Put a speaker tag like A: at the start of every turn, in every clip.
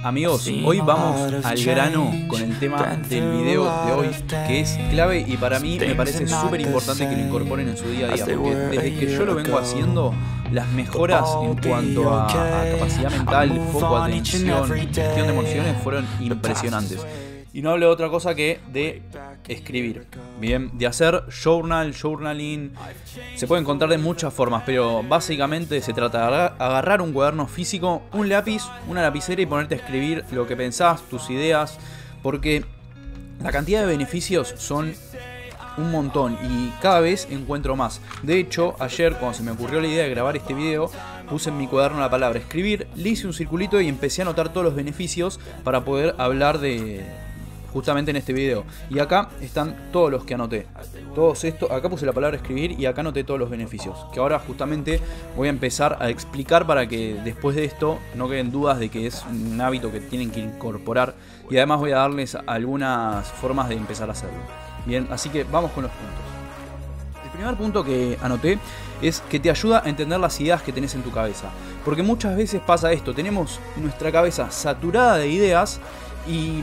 A: Amigos, hoy vamos al grano con el tema del video de hoy, que es clave y para mí me parece súper importante que lo incorporen en su día a día, porque desde que yo lo vengo haciendo, las mejoras en cuanto a capacidad mental, foco, atención, gestión de emociones fueron impresionantes. Y no hablo de otra cosa que de escribir, bien, de hacer journaling. Se puede encontrar de muchas formas, pero básicamente se trata de agarrar un cuaderno físico, un lápiz, una lapicera y ponerte a escribir lo que pensás, tus ideas, porque la cantidad de beneficios son un montón y cada vez encuentro más. De hecho, ayer cuando se me ocurrió la idea de grabar este video, puse en mi cuaderno la palabra escribir, le hice un circulito y empecé a anotar todos los beneficios para poder hablar de justamente en este video. Y acá están todos los que anoté. Todos estos, acá puse la palabra escribir y acá anoté todos los beneficios. Que ahora justamente voy a empezar a explicar para que después de esto no queden dudas de que es un hábito que tienen que incorporar. Y además voy a darles algunas formas de empezar a hacerlo. Bien, así que vamos con los puntos. El primer punto que anoté es que te ayuda a entender las ideas que tenés en tu cabeza. Porque muchas veces pasa esto, tenemos nuestra cabeza saturada de ideas y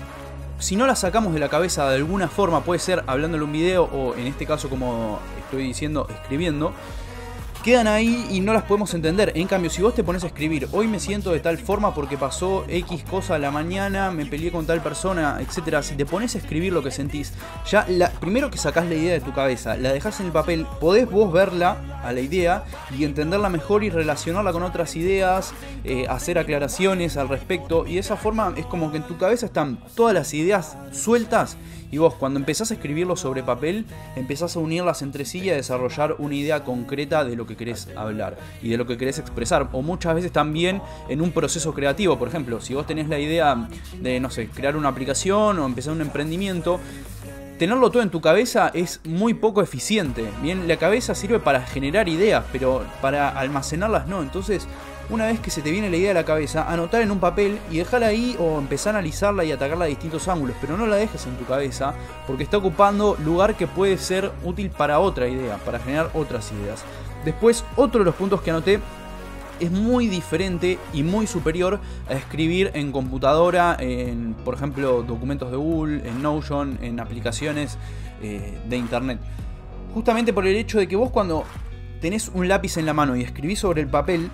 A: si no las sacamos de la cabeza de alguna forma, puede ser hablándole un video o en este caso, como estoy diciendo, escribiendo, quedan ahí y no las podemos entender. En cambio, si vos te pones a escribir, hoy me siento de tal forma porque pasó X cosa a la mañana, me peleé con tal persona, etcétera. Si te pones a escribir lo que sentís, ya primero que sacás la idea de tu cabeza, la dejás en el papel, podés vos verla a la idea y entenderla mejor y relacionarla con otras ideas, hacer aclaraciones al respecto. Y de esa forma es como que en tu cabeza están todas las ideas sueltas. Y vos cuando empezás a escribirlo sobre papel, empezás a unirlas entre sí y a desarrollar una idea concreta de lo que querés hablar y de lo que querés expresar. O muchas veces también en un proceso creativo. Por ejemplo, si vos tenés la idea de, no sé, crear una aplicación o empezar un emprendimiento, tenerlo todo en tu cabeza es muy poco eficiente. Bien, la cabeza sirve para generar ideas, pero para almacenarlas no. Entonces, una vez que se te viene la idea a la cabeza, anotar en un papel y dejarla ahí o empezar a analizarla y atacarla de distintos ángulos, pero no la dejes en tu cabeza porque está ocupando lugar que puede ser útil para otra idea, para generar otras ideas. Después, otro de los puntos que anoté es muy diferente y muy superior a escribir en computadora, en, por ejemplo, documentos de Google, en Notion, en aplicaciones de internet. Justamente por el hecho de que vos cuando tenés un lápiz en la mano y escribís sobre el papel,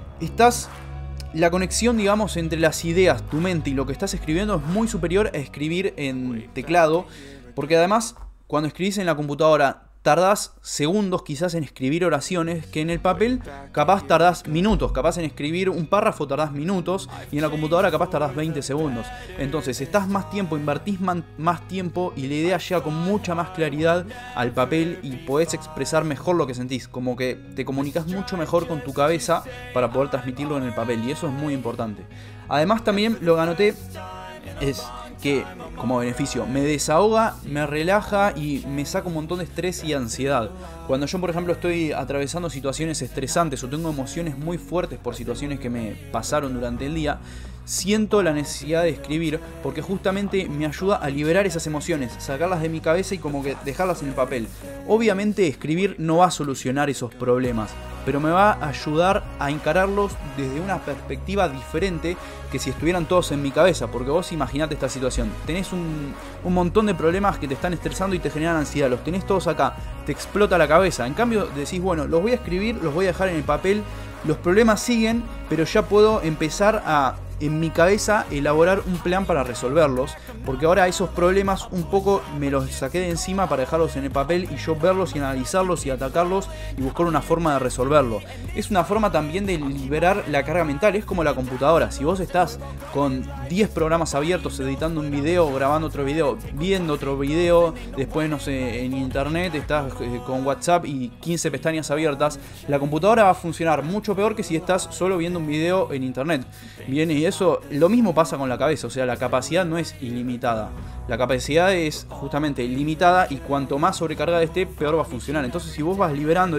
A: la conexión, digamos, entre las ideas, tu mente y lo que estás escribiendo es muy superior a escribir en teclado, porque además cuando escribís en la computadora tardás segundos quizás en escribir oraciones, que en el papel capaz tardás minutos, capaz en escribir un párrafo tardás minutos y en la computadora capaz tardás 20 segundos. Entonces estás más tiempo, invertís más tiempo y la idea llega con mucha más claridad al papel y podés expresar mejor lo que sentís, como que te comunicas mucho mejor con tu cabeza para poder transmitirlo en el papel y eso es muy importante. Además también lo que anoté es que como beneficio me desahoga, me relaja y me saca un montón de estrés y ansiedad. Cuando yo, por ejemplo, estoy atravesando situaciones estresantes o tengo emociones muy fuertes por situaciones que me pasaron durante el día, siento la necesidad de escribir porque justamente me ayuda a liberar esas emociones, sacarlas de mi cabeza y como que dejarlas en el papel. Obviamente escribir no va a solucionar esos problemas, pero me va a ayudar a encararlos desde una perspectiva diferente que si estuvieran todos en mi cabeza. Porque vos imaginate esta situación, tenés un montón de problemas que te están estresando y te generan ansiedad, los tenés todos acá, te explota la cabeza. En cambio decís, bueno, los voy a escribir, los voy a dejar en el papel, los problemas siguen, pero ya puedo empezar a, en mi cabeza, elaborar un plan para resolverlos, porque ahora esos problemas un poco me los saqué de encima para dejarlos en el papel y yo verlos y analizarlos y atacarlos y buscar una forma de resolverlo. Es una forma también de liberar la carga mental, es como la computadora. Si vos estás con 10 programas abiertos editando un video, grabando otro video, viendo otro video, después no sé, en internet estás con WhatsApp y 15 pestañas abiertas, la computadora va a funcionar mucho peor que si estás solo viendo un video en internet. Bien, y eso, lo mismo pasa con la cabeza, o sea, la capacidad no es ilimitada. La capacidad es justamente limitada y cuanto más sobrecargada esté, peor va a funcionar. Entonces, si vos vas liberando,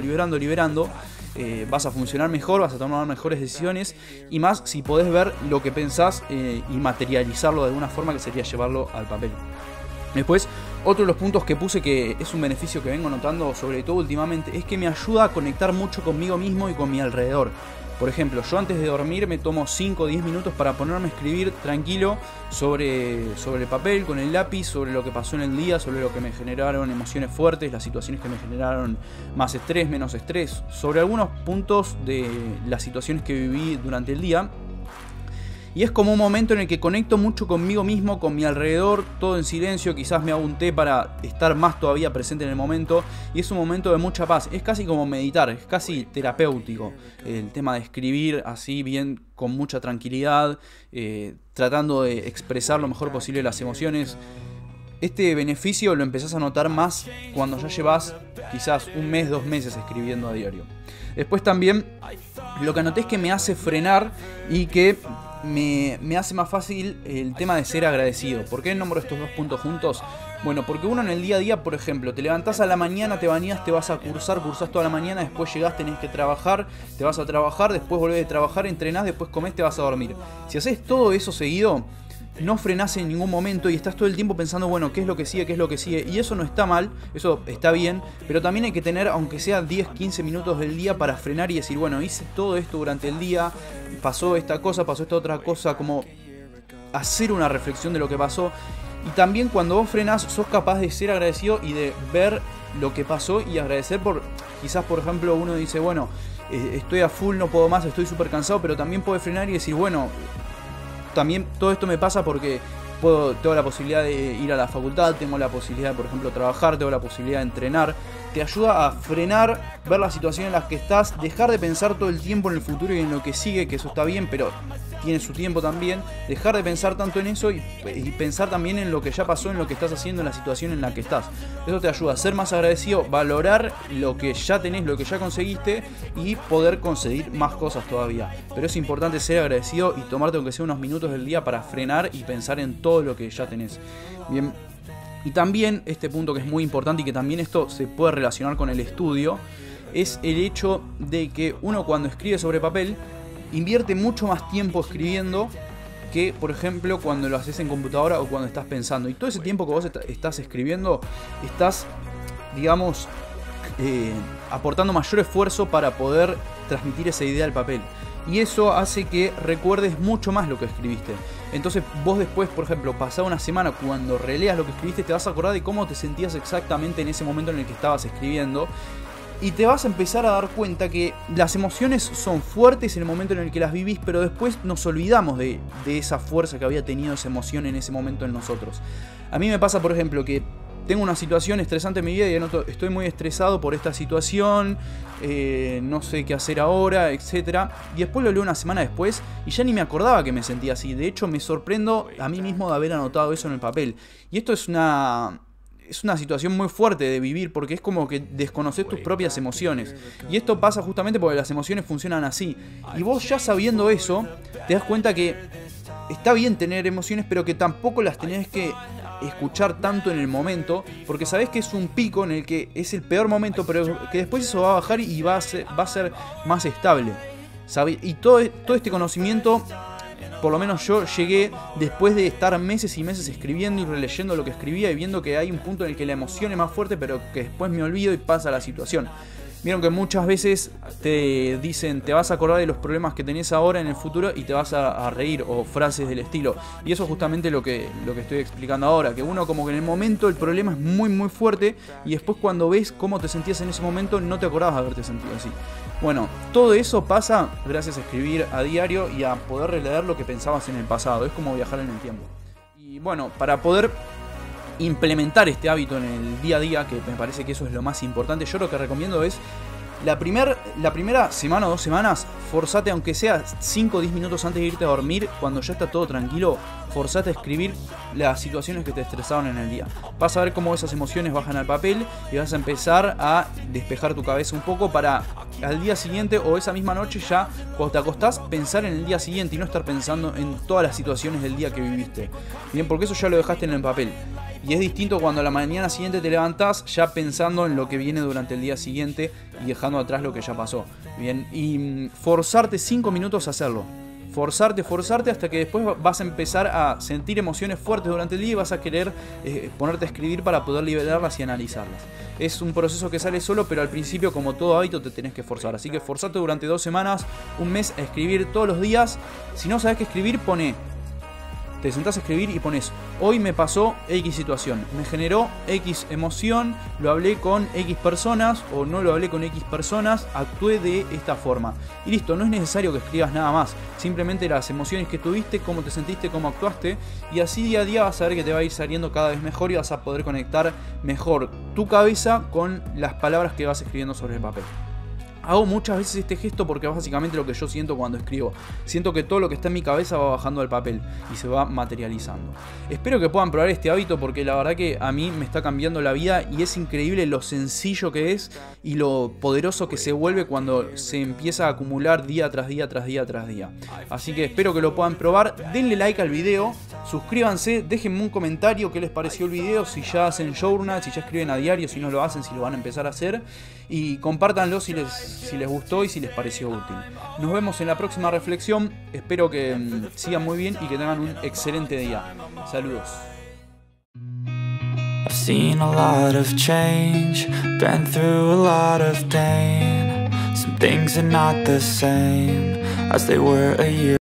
A: vas a funcionar mejor, vas a tomar mejores decisiones y más si podés ver lo que pensás y materializarlo de alguna forma, que sería llevarlo al papel. Después, otro de los puntos que puse que es un beneficio que vengo notando sobre todo últimamente es que me ayuda a conectar mucho conmigo mismo y con mi alrededor. Por ejemplo, yo antes de dormir me tomo 5 o 10 minutos para ponerme a escribir tranquilo sobre el papel, con el lápiz, sobre lo que pasó en el día, sobre lo que me generaron emociones fuertes, las situaciones que me generaron más estrés, menos estrés, sobre algunos puntos de las situaciones que viví durante el día. Y es como un momento en el que conecto mucho conmigo mismo, con mi alrededor, todo en silencio. Quizás me hago un té para estar más todavía presente en el momento. Y es un momento de mucha paz. Es casi como meditar, es casi terapéutico. El tema de escribir así bien, con mucha tranquilidad, tratando de expresar lo mejor posible las emociones. Este beneficio lo empezás a notar más cuando ya llevas quizás un mes, 2 meses escribiendo a diario. Después también lo que anoté es que me hace frenar y que me hace más fácil el tema de ser agradecido. ¿Por qué nombro estos 2 puntos juntos? Bueno, porque uno en el día a día, por ejemplo, te levantás a la mañana, te bañás, te vas a cursás toda la mañana, después llegás, tenés que trabajar, te vas a trabajar, después volvés de trabajar, entrenás, después comés, te vas a dormir. Si haces todo eso seguido, no frenás en ningún momento y estás todo el tiempo pensando, bueno, ¿qué es lo que sigue? ¿Qué es lo que sigue? Y eso no está mal, eso está bien, pero también hay que tener, aunque sea 10, 15 minutos del día para frenar y decir, bueno, hice todo esto durante el día, pasó esta cosa, pasó esta otra cosa, como hacer una reflexión de lo que pasó. Y también cuando vos frenás, sos capaz de ser agradecido y de ver lo que pasó y agradecer por, quizás por ejemplo uno dice, bueno, estoy a full, no puedo más, estoy súper cansado, pero también puede frenar y decir, bueno, también todo esto me pasa porque tengo la posibilidad de ir a la facultad, tengo la posibilidad de, por ejemplo, trabajar, tengo la posibilidad de entrenar. Te ayuda a frenar, ver la situación en la que estás, dejar de pensar todo el tiempo en el futuro y en lo que sigue, que eso está bien, pero tiene su tiempo también. Dejar de pensar tanto en eso y pensar también en lo que ya pasó, en lo que estás haciendo, en la situación en la que estás. Eso te ayuda a ser más agradecido, valorar lo que ya tenés, lo que ya conseguiste y poder conseguir más cosas todavía. Pero es importante ser agradecido y tomarte aunque sea unos minutos del día para frenar y pensar en todo lo que ya tenés. Bien. Y también este punto que es muy importante y que también esto se puede relacionar con el estudio, es el hecho de que uno cuando escribe sobre papel invierte mucho más tiempo escribiendo que, por ejemplo, cuando lo haces en computadora o cuando estás pensando. Y todo ese tiempo que vos estás escribiendo, estás, digamos, aportando mayor esfuerzo para poder transmitir esa idea al papel. Y eso hace que recuerdes mucho más lo que escribiste. Entonces vos después, por ejemplo, pasada una semana, cuando releas lo que escribiste, te vas a acordar de cómo te sentías exactamente en ese momento en el que estabas escribiendo. Y te vas a empezar a dar cuenta que las emociones son fuertes en el momento en el que las vivís, pero después nos olvidamos de esa fuerza que había tenido esa emoción en ese momento en nosotros. A mí me pasa, por ejemplo, que tengo una situación estresante en mi vida y estoy muy estresado por esta situación, no sé qué hacer ahora, etc. Y después lo leo una semana después y ya ni me acordaba que me sentía así. De hecho, me sorprendo a mí mismo de haber anotado eso en el papel. Y esto es una situación muy fuerte de vivir porque es como que desconoces tus propias emociones. Y esto pasa justamente porque las emociones funcionan así. Y vos ya sabiendo eso, te das cuenta que está bien tener emociones, pero que tampoco las tenés que escuchar tanto en el momento, porque sabés que es un pico en el que es el peor momento, pero que después eso va a bajar y va a ser más estable. Y todo este conocimiento, por lo menos yo llegué después de estar meses y meses escribiendo y releyendo lo que escribía y viendo que hay un punto en el que la emoción es más fuerte, pero que después me olvido y pasa la situación. Vieron que muchas veces te dicen, te vas a acordar de los problemas que tenés ahora en el futuro y te vas a reír, o frases del estilo. Y eso es justamente lo que estoy explicando ahora, que uno como que en el momento el problema es muy muy fuerte y después cuando ves cómo te sentías en ese momento no te acordabas de haberte sentido así. Bueno, todo eso pasa gracias a escribir a diario y a poder releer lo que pensabas en el pasado. Es como viajar en el tiempo. Y bueno, para poder implementar este hábito en el día a día, que me parece que eso es lo más importante, yo lo que recomiendo es la primera semana o 2 semanas, forzate, aunque sea 5 o 10 minutos antes de irte a dormir, cuando ya está todo tranquilo, forzate a escribir las situaciones que te estresaron en el día. Vas a ver cómo esas emociones bajan al papel y vas a empezar a despejar tu cabeza un poco para al día siguiente o esa misma noche ya cuando te acostás pensar en el día siguiente y no estar pensando en todas las situaciones del día que viviste. Bien, porque eso ya lo dejaste en el papel. Y es distinto cuando a la mañana siguiente te levantás ya pensando en lo que viene durante el día siguiente y dejando atrás lo que ya pasó. Bien, y forzarte 5 minutos a hacerlo. forzarte hasta que después vas a empezar a sentir emociones fuertes durante el día y vas a querer ponerte a escribir para poder liberarlas y analizarlas. Es un proceso que sale solo, pero al principio, como todo hábito, te tenés que forzar. Así que forzate durante 2 semanas, un mes a escribir todos los días. Si no sabes qué escribir, te sentás a escribir y pones: hoy me pasó X situación, me generó X emoción, lo hablé con X personas o no lo hablé con X personas, actué de esta forma. Y listo, no es necesario que escribas nada más, simplemente las emociones que tuviste, cómo te sentiste, cómo actuaste, y así día a día vas a ver que te va a ir saliendo cada vez mejor y vas a poder conectar mejor tu cabeza con las palabras que vas escribiendo sobre el papel. Hago muchas veces este gesto porque es básicamente lo que yo siento cuando escribo. Siento que todo lo que está en mi cabeza va bajando al papel y se va materializando. Espero que puedan probar este hábito porque la verdad que a mí me está cambiando la vida y es increíble lo sencillo que es y lo poderoso que se vuelve cuando se empieza a acumular día tras día tras día tras día. Así que espero que lo puedan probar. Denle like al video, suscríbanse, déjenme un comentario qué les pareció el video, si ya hacen journal, si ya escriben a diario, si no lo hacen, si lo van a empezar a hacer, y compártanlo si les gustó y si les pareció útil. Nos vemos en la próxima reflexión. Espero que sigan muy bien y que tengan un excelente día. Saludos.
B: I've seen a lot of change, been through a lot of pain. Some things are not the same as they were a year